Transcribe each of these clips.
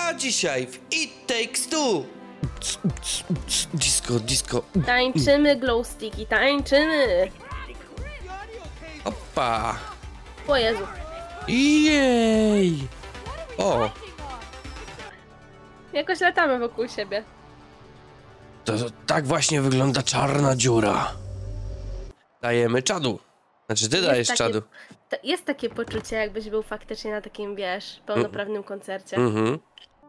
A dzisiaj w It Takes Two. Disco, disco. Tańczymy glowsticki, tańczymy! Opa. O Jezu. Jej. O, Jakoś latamy wokół siebie. to tak właśnie wygląda czarna dziura. Dajemy czadu. Znaczy ty dajesz czadu. Jest takie poczucie, jakbyś był faktycznie na takim, wiesz, pełnoprawnym koncercie. Mhm.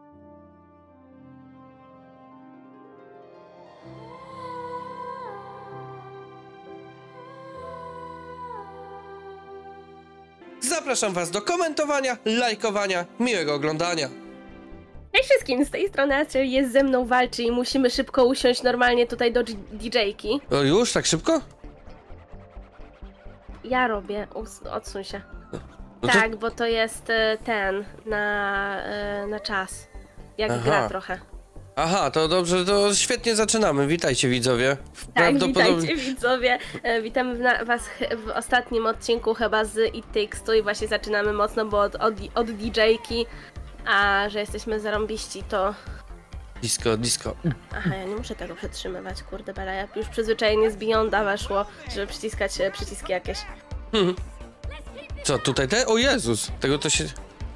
Zapraszam was do komentowania, lajkowania, miłego oglądania. Hej wszystkim, z tej strony Astrid jest ze mną, walczy i musimy szybko usiąść normalnie tutaj do DJ-ki. O już, tak szybko? Ja robię, odsuń się. No to- Tak, bo to jest ten, na czas. Jak Aha. gra trochę. Aha, to dobrze, to świetnie zaczynamy. Witajcie widzowie. Tak, witajcie widzowie. Witamy was w ostatnim odcinku chyba z It Takes Two i właśnie zaczynamy mocno, bo od DJ-ki, a że jesteśmy zarąbiści, to... Disco, disco. Aha, ja nie muszę tego przetrzymywać, kurde bela, ja już przyzwyczajenie z Beyonda weszło, żeby przyciskać przyciski jakieś. Co, tutaj te? O Jezus! Tego to się...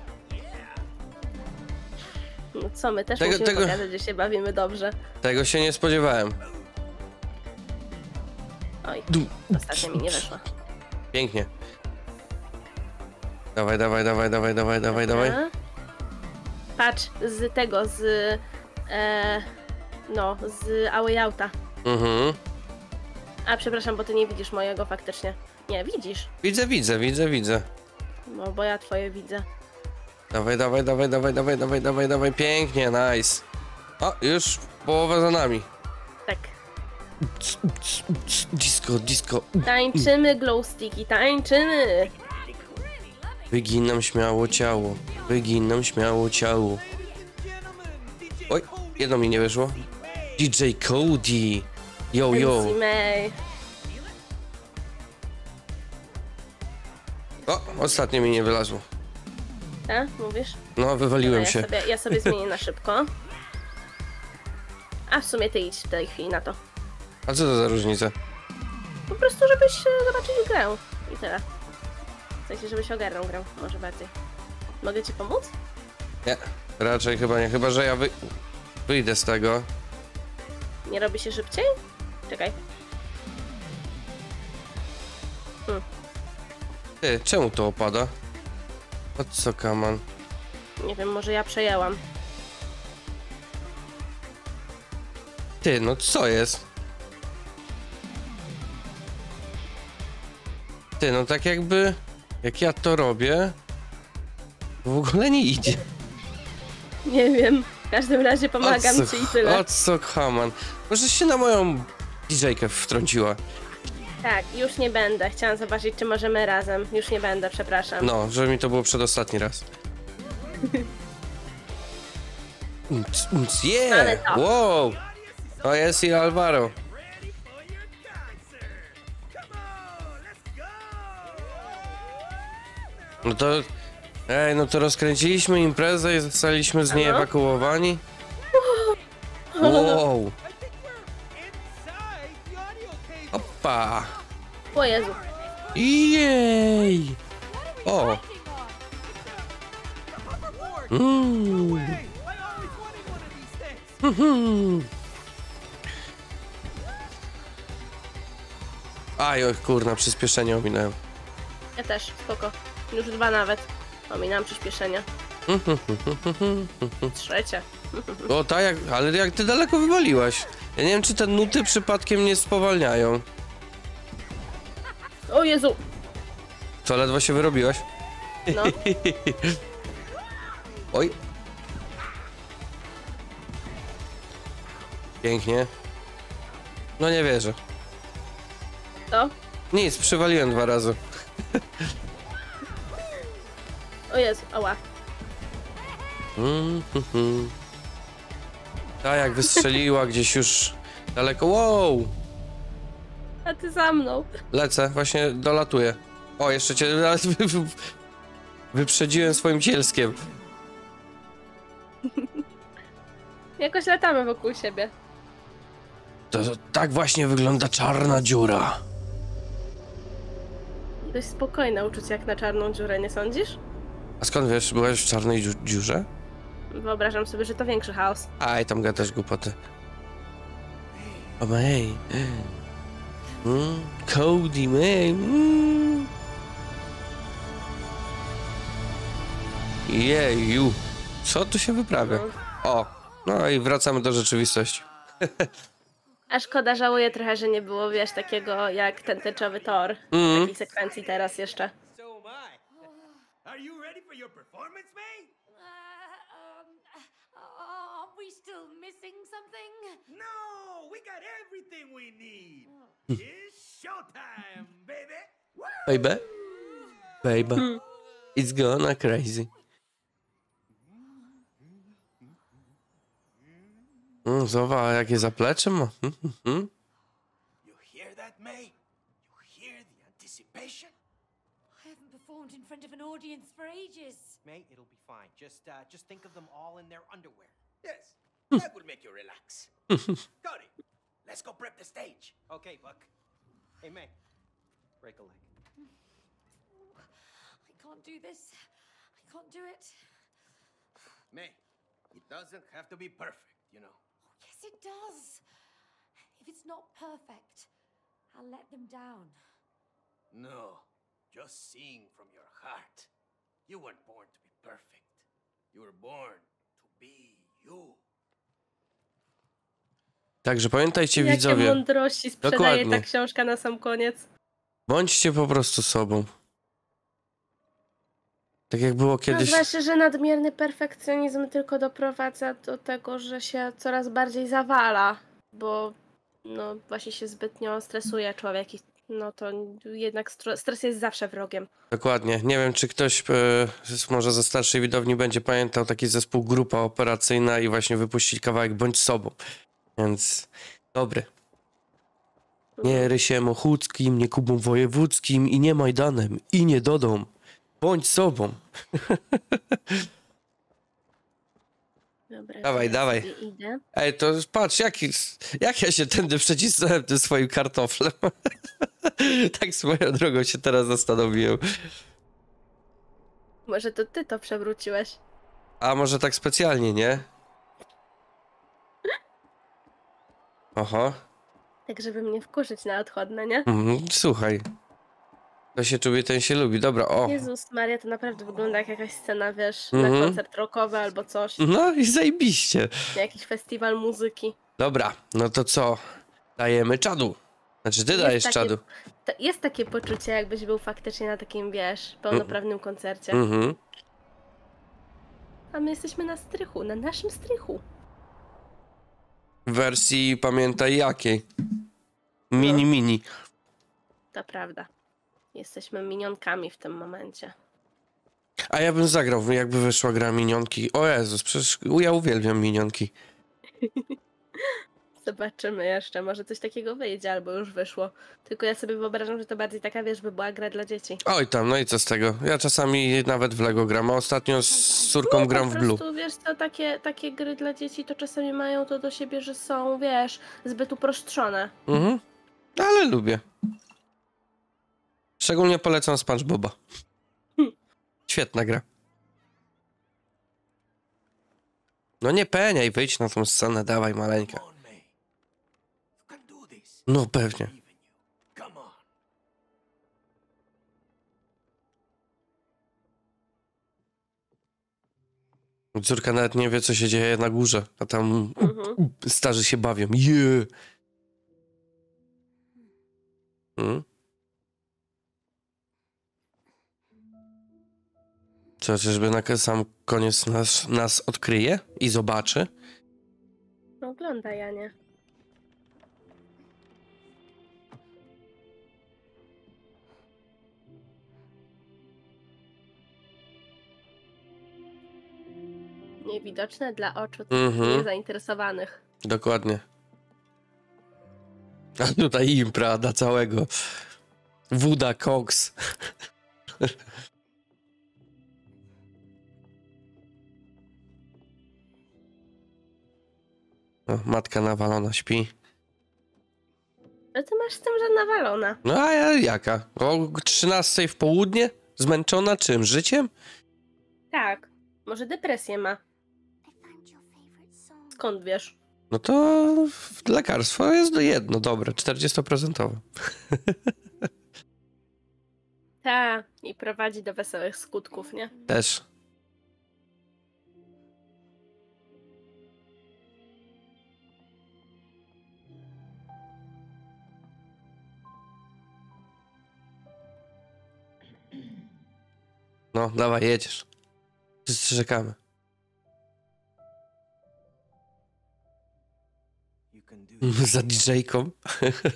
No co, my też musimy pokazać, że się bawimy dobrze. Tego się nie spodziewałem. Oj, ostatnio mi nie weszło. Pięknie. Dawaj, dawaj, dawaj, dawaj, dawaj, dawaj, dawaj. Aha. Patrz, z tego, no, z A Way Outa. Mhm. A, przepraszam, bo ty nie widzisz mojego faktycznie. Nie, widzisz. Widzę, widzę, widzę, widzę. No, bo ja twoje widzę. Dawaj, dawaj, dawaj, dawaj, dawaj, dawaj, dawaj, dawaj. Pięknie, nice. O, już połowa za nami. Tak. Disco, disco. Tańczymy glowsticki, tańczymy! Wyginam śmiało ciało. Wyginam śmiało ciało. Oj, jedno mi nie wyszło. DJ Cody. Yo, yo. MC May. O, ostatnie mi nie wylazło. Tak? Mówisz? No, wywaliłem Dobra, się. ja sobie zmienię na szybko. A w sumie ty idź w tej chwili na to. A co to za różnica? Po prostu, żebyś zobaczył grę. I tyle. W sensie, żebyś ogarnął grę, może bardziej. Mogę ci pomóc? Nie, raczej chyba nie. Chyba, że ja wyjdę z tego. Nie robi się szybciej? Czekaj. Ty, czemu to opada? O co, kaman? Nie wiem, może ja przejęłam. Ty, no co jest? Ty, no tak jakby... Jak ja to robię... W ogóle nie idzie. Nie wiem. W każdym razie pomagam ci i tyle. O co, kaman? Może się na moją DJ-kę wtrąciła. Tak, już nie będę. Chciałam zobaczyć, czy możemy razem. Już nie będę, przepraszam. No, żeby mi to było przedostatni raz. Ale Yeah! to. Wow! To jest i Alvaro. No to... Ej, no to rozkręciliśmy imprezę i zostaliśmy z niej Aha. ewakuowani. Wow! Opa! O Jezu. Jej! O! Aj, oj, kurna, przyspieszenie ominąłem. Ja też, spoko. Już 2 nawet. Ominam przyspieszenia. Trzecie. O, tak, ale jak ty daleko wywaliłaś? Ja nie wiem, czy te nuty przypadkiem nie spowalniają. O Jezu! Co, ledwo się wyrobiłaś? No, Oj. Pięknie. No nie wierzę. to? Nic, przywaliłem 2 razy. O Jezu, ała. Ta jak wystrzeliła gdzieś już daleko. Wow! A ty za mną. Lecę, właśnie dolatuję. O, jeszcze cię wyprzedziłem swoim cielskiem. Jakoś latamy wokół siebie. To tak właśnie wygląda czarna dziura. Dość spokojne uczucie jak na czarną dziurę, nie sądzisz? A skąd wiesz, byłeś w czarnej dziurze? Wyobrażam sobie, że to większy chaos. Aj, tam gadasz głupoty. O mej. Cody, mej. Jeju. Co tu się wyprawia? O, no i wracamy do rzeczywistości. A szkoda, żałuję trochę, że nie było, wiesz, takiego jak ten tęczowy tor. Takiej sekwencji teraz jeszcze. So am I. Are you ready for your performance, May? Are we still missing something? No, we got everything we need. It's showtime, baby. Woo! Baby. Baby. It's gonna crazy. Zobacz, jakie zaplecze ma. You hear that, May? You hear the anticipation? I haven't performed in front of an audience for ages. May, it'll be fine. Just think of them all in their underwear. Yes, that will make you relax. Cody, let's go prep the stage. Okay, Buck. Hey, May, break a leg. I can't do this. I can't do it. May, it doesn't have to be perfect, you know. Yes, it does. If it's not perfect, I'll let them down. No, just sing from your heart. You weren't born to be perfect. You were born to be you. Także pamiętajcie, Jakie widzowie, mądrości sprzedaje Dokładnie. ta książka na sam koniec. bądźcie po prostu sobą. Tak jak było No kiedyś. zwłaszcza, że nadmierny perfekcjonizm tylko doprowadza do tego, że się coraz bardziej zawala, bo no właśnie się zbytnio stresuje człowiek i no to jednak stres jest zawsze wrogiem. Dokładnie. Nie wiem, czy ktoś może ze starszej widowni będzie pamiętał taki zespół Grupa Operacyjna i właśnie wypuścili kawałek Bądź sobą. Więc dobry. Nie Rysiem Ochódzkim, nie Kubą Wojewódzkim i nie Majdanem i nie Dodą. Bądź sobą. Dobra, Dawaj, to ja dawaj. sobie idę. Ej, to patrz, jak ja się tędy przecisnąłem tym swoim kartoflem. Tak swoją drogą się teraz zastanowiłem. Może to ty to przewróciłeś. A może tak specjalnie, nie? Oho. Tak, żeby mnie wkurzyć na odchodne, nie? Słuchaj. To się czuje, ten się lubi. Dobra, o. Jezus Maria, to naprawdę wygląda jak jakaś scena, wiesz, Mhm. na koncert rockowy albo coś. No i zajebiście. Na jakiś festiwal muzyki. Dobra, no to co? Dajemy czadu. Znaczy, ty Jest dajesz takie- czadu. Jest takie poczucie, jakbyś był faktycznie na takim, wiesz, pełnoprawnym koncercie. Mhm. A my jesteśmy na strychu, na naszym strychu. W wersji pamiętaj jakiej. Mini. To prawda. Jesteśmy minionkami w tym momencie. A ja bym zagrał, jakby wyszła gra Minionki. O Jezus, przecież ja uwielbiam Minionki. Zobaczymy jeszcze, może coś takiego wyjdzie, albo już wyszło. Tylko ja sobie wyobrażam, że to bardziej taka, wiesz, by była gra dla dzieci. Oj tam, no i co z tego? Ja czasami nawet w Lego gram, a ostatnio z córką gram w Po Blue. prostu, wiesz co, takie gry dla dzieci to czasami mają to do siebie, że są, wiesz, zbyt uproszczone. Mhm. Ale lubię. Szczególnie polecam SpongeBoba. Świetna gra. No nie peniaj, wyjdź na tą scenę, dawaj maleńka. Come on, May. You can do this. No pewnie. Believe in you. Come on. Córka nawet nie wie, co się dzieje na górze, a tam starzy się bawią. Co, czyżby na sam koniec nas odkryje i zobaczy? No ogląda, Janie. Niewidoczne dla oczu niezainteresowanych. Dokładnie. A tutaj impra na całego. Wuda Cox. No, matka nawalona śpi. Ale ty masz z tym, że nawalona. No a ja jaka? O 13 w południe? Zmęczona czym? Życiem? Tak. Może depresję ma. I found your favorite song. Skąd wiesz? No to lekarstwo jest jedno, dobre, 40%. Ta. I prowadzi do wesołych skutków, nie? Też. No, dawaj, jedziesz. Wszyscy czekamy. You can do it. Za DJ-ką. Now you can.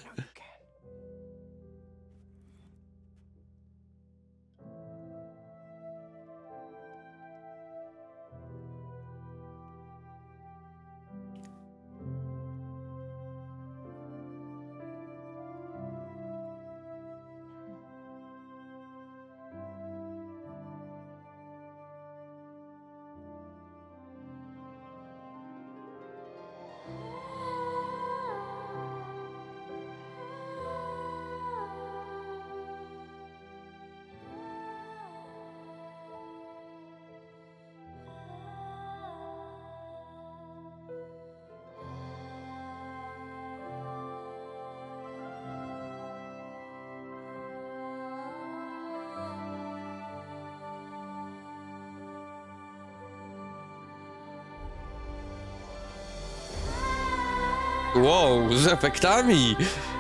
Wow, z efektami!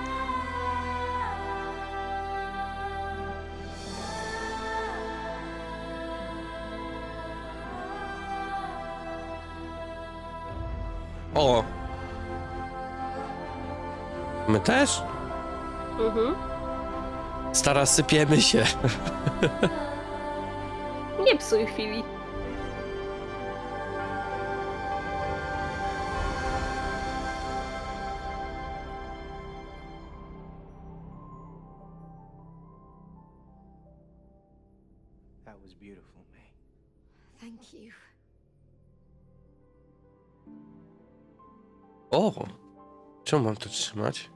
O! My też? Mhm. Stara, sypiemy się. Nie psuj chwili. That was beautiful, May. Thank you. O! Czemu mam to trzymać?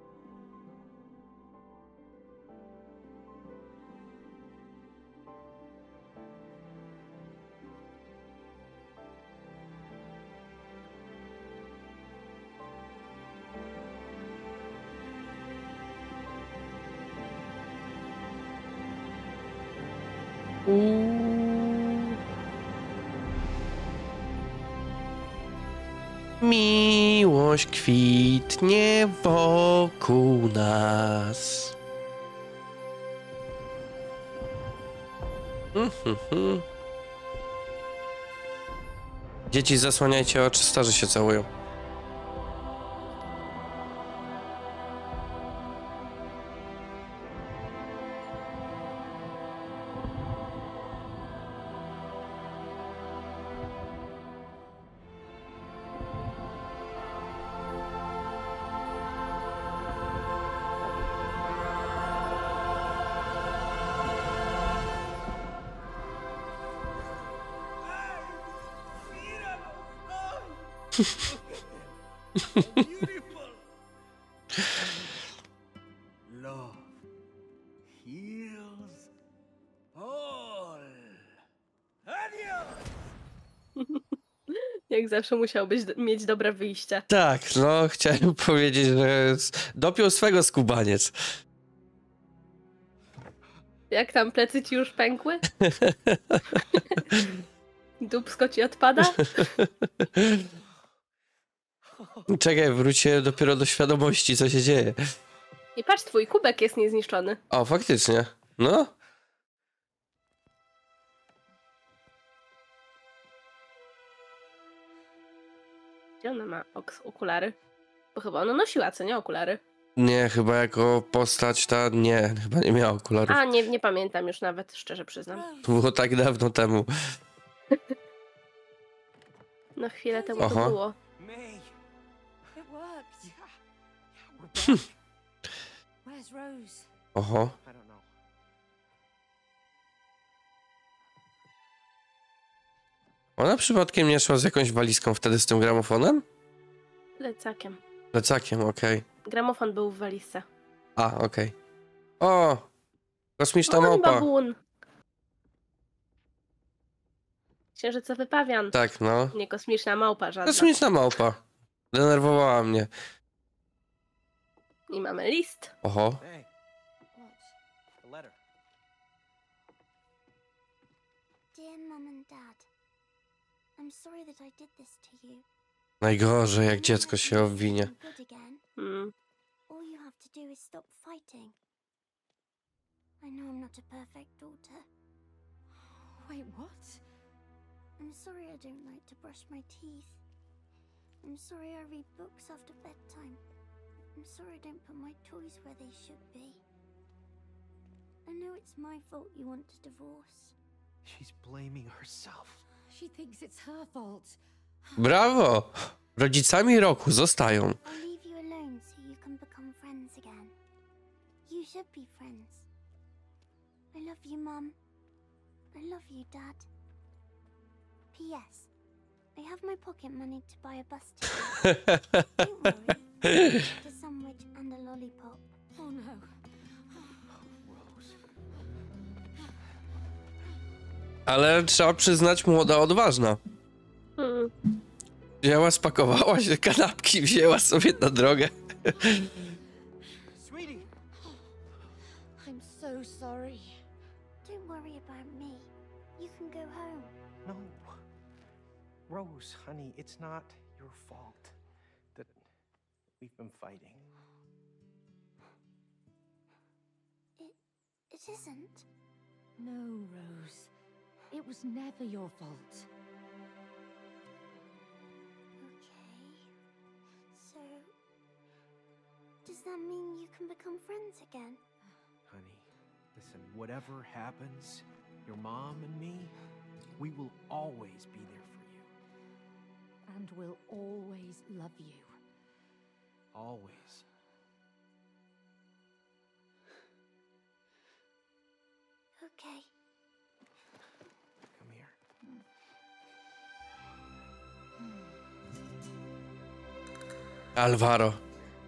Miłość kwitnie wokół nas. Dzieci, zasłaniajcie oczy, starzy się całują. Beautiful. Love heals all. Adios. Jak zawsze musiałbyś mieć dobre wyjście. Tak, no chciałem powiedzieć, że dopiął swego skubaniec. Jak tam plecy ci już pękły? Dupsko ci odpada? Czekaj, wróćcie dopiero do świadomości, co się dzieje. I patrz, twój kubek jest niezniszczony. O, faktycznie. No. Gdzie ona ma okulary? Bo chyba ona nosiła, co nie, okulary? Nie, chyba jako postać ta, nie, chyba nie miała okularów. A, nie pamiętam już nawet, szczerze przyznam. To było tak dawno temu. No chwilę temu Aha. to było. May. It worked. Yeah. Yeah, we're back. Where's Rose? Oho. I don't know. Ona przypadkiem nie szła z jakąś walizką wtedy z tym gramofonem? Plecakiem. Plecakiem, okej. Gramofon był w walizce. A, okej. O! Kosmiczna Babun, małpa. babun. Księżycowy pawian. Tak, no. Nie kosmiczna małpa żadna. Kosmiczna małpa. Denerwowała mnie. I mamy list. Oho. Hey, What? the letter. Dear Mum and Dad, I'm sorry that I did this to you. Najgorzej, jak dziecko się obwinie. Good again. Mm. All you have to do is stop fighting. I know I'm not a perfect daughter. Wait, what? I'm sorry I don't like to brush my teeth. I'm sorry I read books after bedtime. I'm sorry I don't put my toys where they should be. I know it's my fault you want a divorce. She's blaming herself. She thinks it's her fault. Brawo! Rodzicami roku zostają. I'll leave you alone so you can become friends again. You should be friends. I love you, Mum. I love you, Dad. P.S. I have my pocket money to buy a bus ticket. Don't worry. Just a sandwich and a lollipop. Oh no. Rose. Ale trzeba przyznać, młoda odważna. Mm. Wzięła, spakowała się, kanapki wzięła sobie na drogę. Sweetie! I'm so sorry. Don't worry about me. You can go home. No. Rose, honey, it's not your fault that we've been fighting. It isn't. No, Rose. It was never your fault. Okay. So, does that mean you can become friends again? Honey, listen, whatever happens, your mom and me, we will always be there for you. And we'll always love you. Always. Okay. Come here. Alvaro.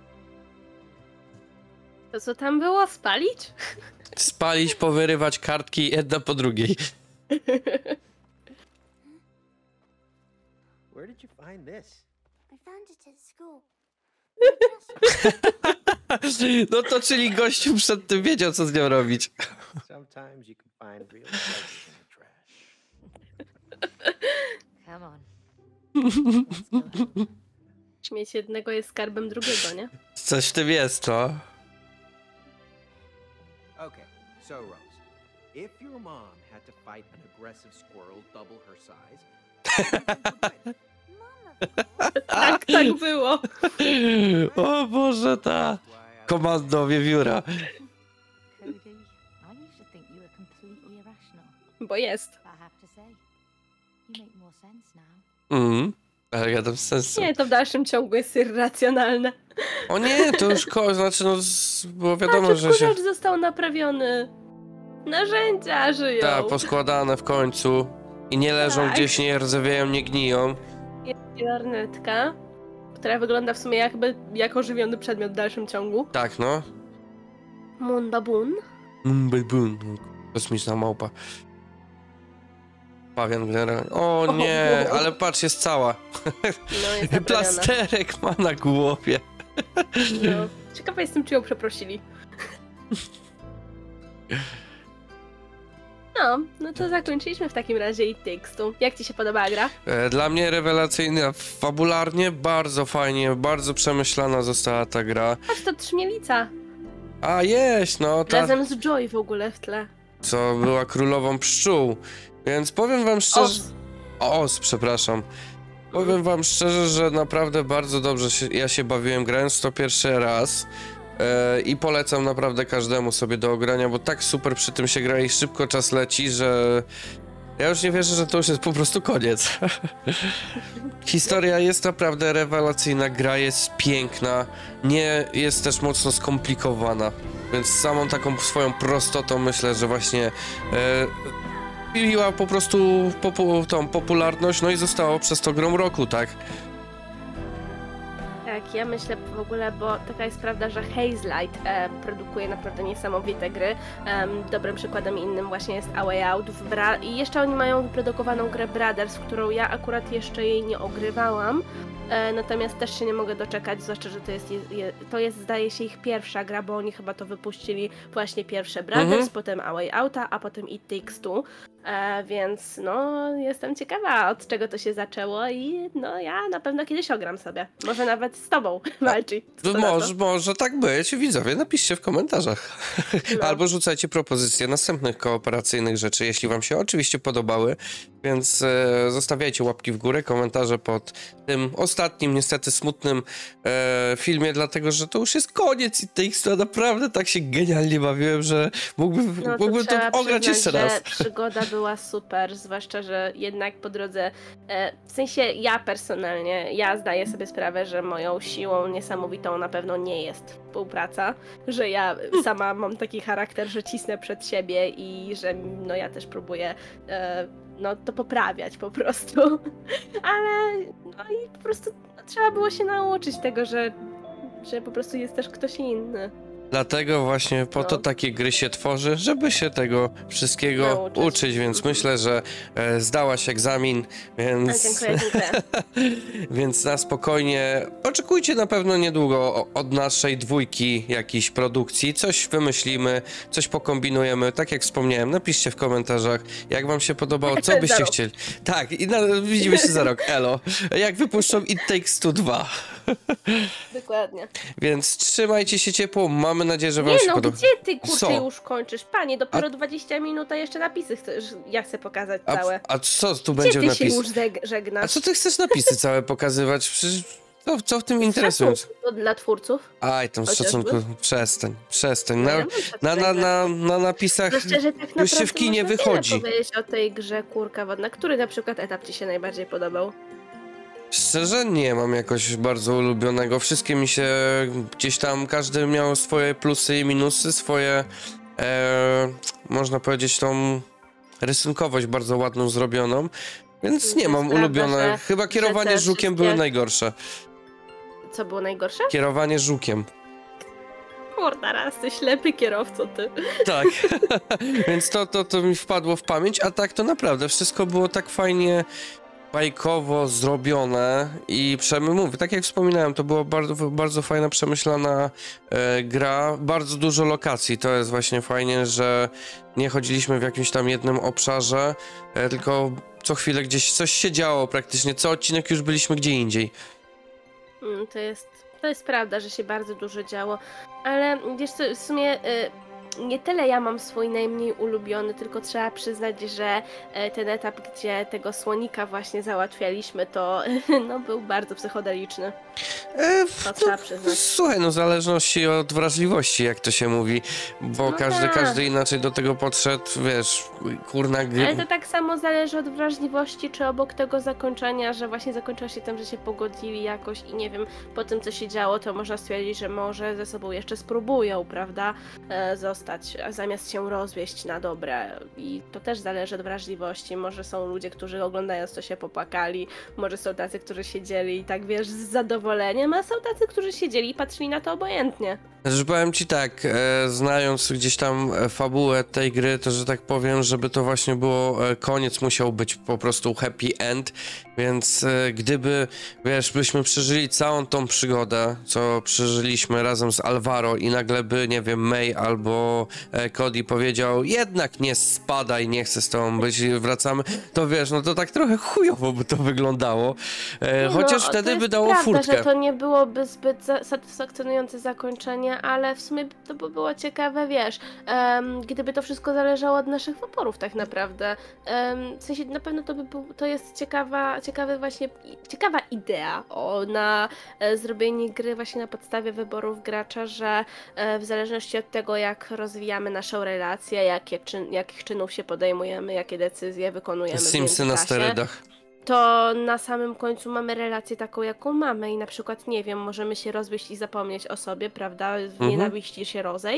To co tam było? Spalić? Spalić, powyrywać kartki jedna po drugiej. Where did you find this? I found it at school. No to czyli gościu przed tym wiedział, co z nią robić. Sometimes you can find real treasures in the trash. Come on. Let's go home. Śmieć jednego jest skarbem drugiego, nie? Coś w tym jest, no. Okay, so Rose, if your mom had to fight an aggressive squirrel double her size, Mom, of course. Tak było. O Boże, ta komando wiewióra. Cody, I used to think you were completely irrational. Bo jest. But I have to say, you make more sense now. Ale ja tam sensu. Nie, to w dalszym ciągu jest irracjonalne. O nie, to już znaczy no, było wiadomo, Patrz, że się... odkurzacz został naprawiony. Narzędzia żyją. Tak, poskładane w końcu. I nie leżą Tak. gdzieś, nie rdzewieją, nie gniją. Jest lornetka, która wygląda w sumie jakby jak ożywiony przedmiot w dalszym ciągu. Tak, no. Moon Baboon. Bun. Kosmiczna małpa. Pawian generalnie. O nie, Wow. ale patrz, jest cała. No, jest naprawiona. Plasterek ma na głowie. No. Ciekawa jestem, czy ją przeprosili. No to zakończyliśmy w takim razie i tekstu. Jak ci się podobała gra? Dla mnie rewelacyjna, fabularnie bardzo fajnie, bardzo przemyślana została ta gra. Patrz, to Trzmielica. A jest, no ta, Razem z Joy w ogóle w tle. co była królową pszczół. Więc powiem wam szczerze... Os, przepraszam. Powiem wam szczerze, że naprawdę bardzo dobrze ja się bawiłem, grając to pierwszy raz. I polecam naprawdę każdemu sobie do ogrania, bo tak super przy tym się gra i szybko czas leci, że ja już nie wierzę, że to już jest po prostu koniec. Historia jest naprawdę rewelacyjna, gra jest piękna, nie jest też mocno skomplikowana, więc samą taką swoją prostotą myślę, że właśnie miała po prostu tą popularność, no i zostało przez to grą roku, tak? Tak, Tak, ja myślę w ogóle, bo taka jest prawda, że Hazelight produkuje naprawdę niesamowite gry. Dobrym przykładem innym właśnie jest A Way Out i jeszcze oni mają wyprodukowaną grę Brothers, w którą ja akurat jeszcze jej nie ogrywałam. Natomiast też się nie mogę doczekać, zwłaszcza, że to jest zdaje się ich pierwsza gra, bo oni chyba to wypuścili właśnie pierwsze Brothers, potem A Way Outa, a potem It Takes Two. Więc no jestem ciekawa, od czego to się zaczęło i no ja na pewno kiedyś ogram sobie. Może nawet z tobą walczy. Może tak być. Widzowie, napiszcie w komentarzach. No. Albo rzucajcie propozycje następnych kooperacyjnych rzeczy, jeśli wam się oczywiście podobały. Więc zostawiajcie łapki w górę, komentarze pod tym ostatnim, niestety smutnym filmie, dlatego że to już jest koniec i Takes-Two. Naprawdę tak się genialnie bawiłem, że mógłbym to ograć jeszcze raz. Przygoda była super, zwłaszcza, że jednak po drodze, w sensie ja personalnie, ja zdaję sobie sprawę, że moją siłą niesamowitą na pewno nie jest współpraca, że ja sama mam taki charakter, że cisnę przed siebie i że no ja też próbuję no to poprawiać po prostu, ale no i po prostu trzeba było się nauczyć tego, że po prostu jest też ktoś inny. Dlatego właśnie po to takie gry się tworzy, żeby się tego wszystkiego uczyć, więc myślę, że zdałaś egzamin, więc... Dziękuję. Więc na spokojnie oczekujcie na pewno niedługo od naszej dwójki jakiejś produkcji, coś wymyślimy, coś pokombinujemy, tak jak wspomniałem, napiszcie w komentarzach, jak wam się podobało, co byście chcieli. Tak, i widzimy się za rok, elo. Jak wypuszczą It Takes Two 2. Dokładnie. Więc trzymajcie się ciepło, mamy nadzieję, że wam się podoba. Gdzie ty kurczę już kończysz? Panie, dopiero 20 minut, a jeszcze napisy ja chcę pokazać całe. A co tu Gdzie będzie ty napis? się już żegnasz? A co ty chcesz napisy całe pokazywać? Przecież co w tym interesujące? To dla twórców? Aj, tam z szacunku, przestań. No, Na napisach szczerze, tak już się w kinie wychodzi. Można powiedzieć o tej grze Kurka Wodna. Który na przykład etap ci się najbardziej podobał? Szczerze nie mam jakoś bardzo ulubionego. Wszystkie mi się gdzieś tam, każdy miał swoje plusy i minusy, swoje, można powiedzieć, tą rysunkowość bardzo ładną zrobioną, więc nie mam ulubione. Chyba kierowanie żukiem były najgorsze. Co było najgorsze? Kierowanie żukiem. Kurde, raz ty ślepy kierowco, ty. Tak, więc to mi wpadło w pamięć, a tak to naprawdę wszystko było tak fajnie bajkowo zrobione i mówię, tak jak wspominałem, to była bardzo fajna, przemyślana gra, bardzo dużo lokacji, to jest właśnie fajnie, że nie chodziliśmy w jakimś tam jednym obszarze, tylko co chwilę gdzieś coś się działo praktycznie, co odcinek już byliśmy gdzie indziej. To jest prawda, że się bardzo dużo działo, ale wiesz co, w sumie nie tyle ja mam swój najmniej ulubiony, tylko trzeba przyznać, że ten etap, gdzie tego słonika właśnie załatwialiśmy, to no, był bardzo psychodeliczny. To trzeba przyznać. Słuchaj, no w zależności od wrażliwości, jak to się mówi, bo No każdy inaczej do tego podszedł, wiesz, kurna Ale to tak samo zależy od wrażliwości, czy obok tego zakończenia, że właśnie zakończyło się tym, że się pogodzili jakoś i nie wiem, po tym co się działo, to można stwierdzić, że może ze sobą jeszcze spróbują, prawda, zostać, zamiast się rozwieść na dobre. I to też zależy od wrażliwości. Może są ludzie, którzy oglądając to się popłakali, może są tacy, którzy siedzieli i tak, wiesz, z zadowoleniem, a są tacy, którzy siedzieli i patrzyli na to obojętnie. Że powiem ci tak, znając gdzieś tam fabułę tej gry, to że tak powiem, żeby to właśnie było, koniec musiał być po prostu happy end, więc gdyby, wiesz, byśmy przeżyli całą tą przygodę, co przeżyliśmy razem z Alvaro i nagle by, nie wiem, May albo Cody powiedział, jednak nie spadaj, nie chcę z tobą być, wracamy, to wiesz, no to tak trochę chujowo by to wyglądało, chociaż wtedy by dało prawda, furtkę. Że to nie byłoby zbyt satysfakcjonujące zakończenie, ale w sumie to by było ciekawe, wiesz, gdyby to wszystko zależało od naszych wyborów tak naprawdę. W sensie na pewno to jest ciekawa idea na zrobienie gry właśnie na podstawie wyborów gracza, że w zależności od tego, jak rozwijamy naszą relację, jakich czynów się podejmujemy, jakie decyzje wykonujemy w Simsy na sterydach. To na samym końcu mamy relację taką, jaką mamy i na przykład, nie wiem, możemy się rozwieść i zapomnieć o sobie, prawda, w nienawiści się rozejść,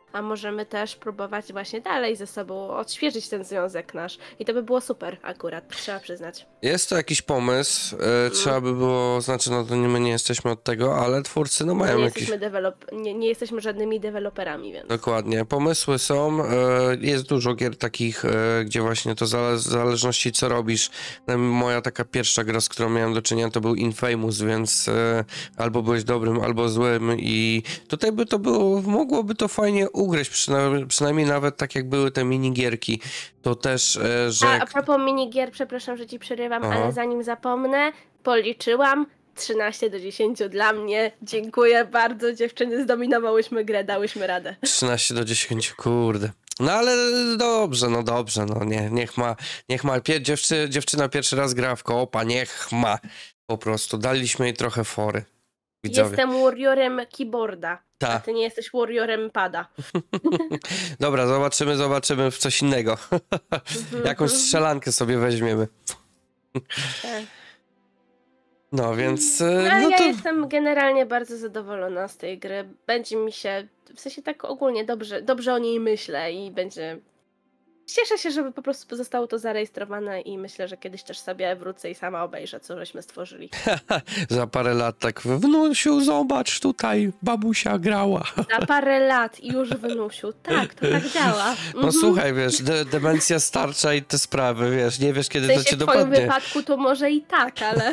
a możemy też próbować właśnie dalej ze sobą odświeżyć ten związek nasz. I to by było super akurat, trzeba przyznać. Jest to jakiś pomysł, trzeba by było, znaczy no to my nie jesteśmy od tego, ale twórcy no mają nie, jakiś... nie jesteśmy żadnymi deweloperami, więc... Dokładnie, pomysły są, jest dużo gier takich, gdzie właśnie to w zależności co robisz. Moja taka pierwsza gra, z którą miałem do czynienia, to był Infamous, więc albo byłeś dobrym, albo złym i tutaj by to było, mogłoby to fajnie ugryźć, przynajmniej nawet tak jak były te minigierki, to też, że... A propos minigier, przepraszam, że ci przerywam, Aha. ale zanim zapomnę, policzyłam 13 do 10 dla mnie. Dziękuję bardzo, dziewczyny, zdominowałyśmy grę, dałyśmy radę. 13 do 10, kurde. No ale dobrze, no nie, niech ma, dziewczyna pierwszy raz gra w koopa, niech ma. Po prostu, daliśmy jej trochę fory, widzowie. Jestem warriorem keyboarda, a Ta. ty nie jesteś warriorem pada. Dobra, zobaczymy w coś innego. Jakąś strzelankę sobie weźmiemy. Tak. No więc, Ale no ja to... jestem generalnie bardzo zadowolona z tej gry. Będzie mi się, w sensie tak ogólnie dobrze o niej myślę i będzie... Cieszę się, żeby po prostu zostało to zarejestrowane i myślę, że kiedyś też sobie wrócę i sama obejrzę, co żeśmy stworzyli. Za parę lat tak, wnusiu, zobacz, tutaj babusia grała. Za parę lat i już wynusił. Tak, to tak działa. No słuchaj, wiesz, demencja starcza i te sprawy, wiesz, nie wiesz kiedy W sensie to cię w twoim dopadnie. wypadku to może i tak, ale...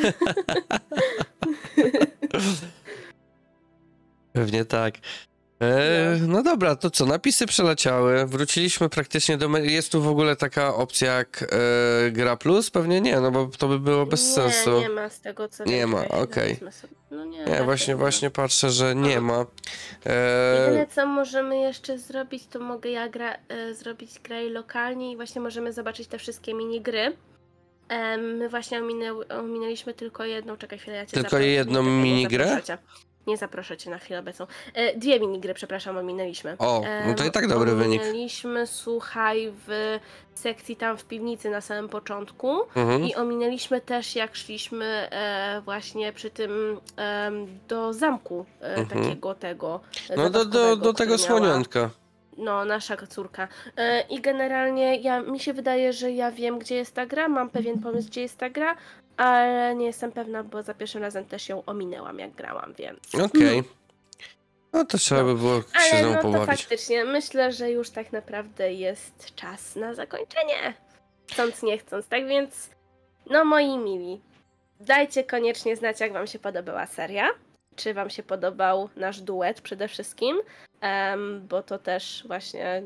Pewnie tak. No dobra, to co, napisy przeleciały, wróciliśmy praktycznie do... Jest tu w ogóle taka opcja jak Gra Plus? Pewnie nie, no bo to by było bez sensu. Nie ma z tego co Nie wiem, ma, weźmy okej. sobie. No nie, Nie, raczej właśnie patrzę, że nie ma. Jedyne co możemy jeszcze zrobić, to mogę zrobić grę lokalnie i właśnie możemy zobaczyć te wszystkie minigry. My właśnie ominęliśmy tylko jedną, czekaj chwilę, ja cię Tylko zaproszę. jedną Czekaj, minigrę? Nie zaproszę cię na chwilę obecną. Dwie minigry, przepraszam, ominęliśmy. O, no to i tak dobry wynik. Ominęliśmy, słuchaj, w sekcji tam w piwnicy na samym początku Mhm. i ominęliśmy też jak szliśmy właśnie przy tym do zamku takiego tego No do zabawkowego, tego który miała- słoniątka. No, nasza córka. I generalnie mi się wydaje, że ja wiem, gdzie jest ta gra, mam pewien pomysł, gdzie jest ta gra, ale nie jestem pewna, bo za pierwszym razem też ją ominęłam, jak grałam, więc... Okej. No to trzeba by było się z Ale nią no to pobawić. faktycznie, myślę, że już tak naprawdę jest czas na zakończenie. Chcąc, nie chcąc. Tak więc, no moi mili, dajcie koniecznie znać, jak wam się podobała seria. Czy wam się podobał nasz duet przede wszystkim, bo to też właśnie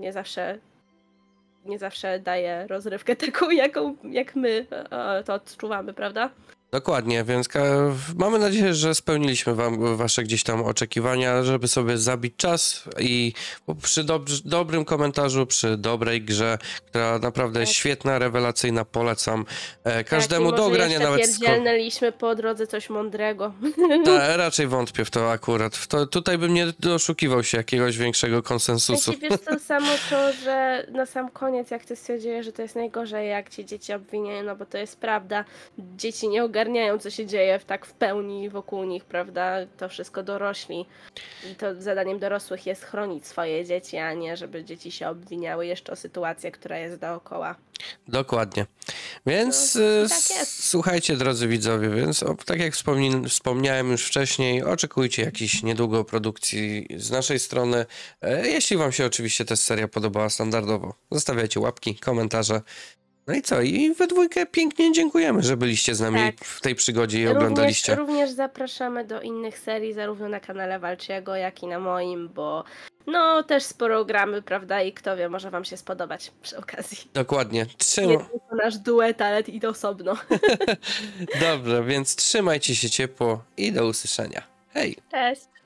nie zawsze daje rozrywkę taką, jak my to odczuwamy, prawda? Dokładnie, więc mamy nadzieję, że spełniliśmy wam wasze gdzieś tam oczekiwania, żeby sobie zabić czas i przy dobrym komentarzu, przy dobrej grze, która naprawdę jest świetna, rewelacyjna, polecam każdemu do grania nawet... Pierdzielnęliśmy po drodze coś mądrego. Raczej wątpię w to akurat. Tutaj bym nie doszukiwał się jakiegoś większego konsensusu. Wiesz to samo to, że na sam koniec jak ty stwierdziłeś, że to jest najgorzej, jak ci dzieci obwiniają, no bo to jest prawda. Dzieci nie ogarniają, co się dzieje tak w pełni wokół nich, prawda? To wszystko dorośli. I to zadaniem dorosłych jest chronić swoje dzieci, a nie żeby dzieci się obwiniały jeszcze o sytuację, która jest dookoła. Dokładnie. Więc tak jest. słuchajcie, drodzy widzowie, więc tak jak wspomniałem już wcześniej, oczekujcie jakiejś niedługo produkcji z naszej strony. Jeśli wam się oczywiście ta seria podobała standardowo, zostawiajcie łapki, komentarze. No i co? I we dwójkę pięknie dziękujemy, że byliście z nami Tak. w tej przygodzie i oglądaliście. Również zapraszamy do innych serii, zarówno na kanale Walczyego, jak i na moim, bo no też sporo gramy, prawda? I kto wie, może wam się spodobać przy okazji. Dokładnie. Nie tylko nasz duet, ale i osobno. Dobrze, więc trzymajcie się ciepło i do usłyszenia. Hej! Cześć!